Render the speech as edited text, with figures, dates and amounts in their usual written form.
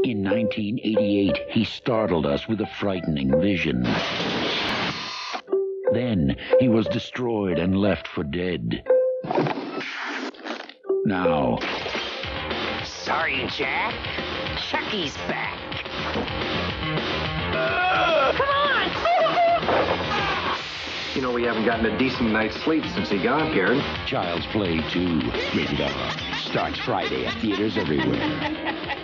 In 1988, he startled us with a frightening vision. Then he was destroyed and left for dead. Now... Sorry, Jack. Chucky's back. Come on! You know, we haven't gotten a decent night's sleep since he got here. Child's Play 2, rated R. Starts Friday at theaters everywhere.